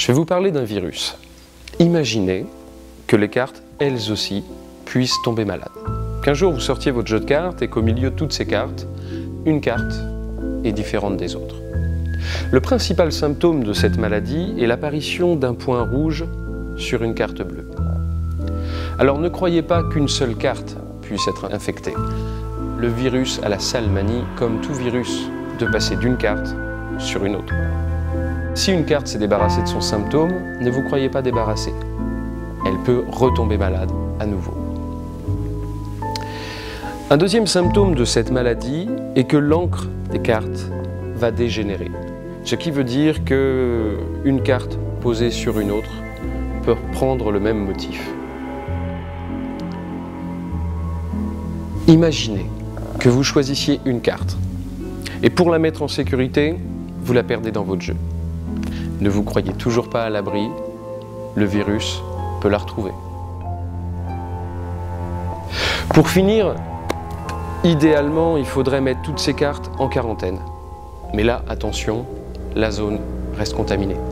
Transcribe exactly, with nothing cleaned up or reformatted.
Je vais vous parler d'un virus. Imaginez que les cartes, elles aussi, puissent tomber malades. Qu'un jour vous sortiez votre jeu de cartes et qu'au milieu de toutes ces cartes, une carte est différente des autres. Le principal symptôme de cette maladie est l'apparition d'un point rouge sur une carte bleue. Alors ne croyez pas qu'une seule carte puisse être infectée. Le virus a la sale manie, comme tout virus, de passer d'une carte sur une autre. Si une carte s'est débarrassée de son symptôme, ne vous croyez pas débarrassée. Elle peut retomber malade à nouveau. Un deuxième symptôme de cette maladie est que l'encre des cartes va dégénérer. Ce qui veut dire qu'une carte posée sur une autre peut prendre le même motif. Imaginez que vous choisissiez une carte et pour la mettre en sécurité, vous la perdez dans votre jeu. Ne vous croyez toujours pas à l'abri, le virus peut la retrouver. Pour finir, idéalement, il faudrait mettre toutes ces cartes en quarantaine. Mais là, attention, la zone reste contaminée.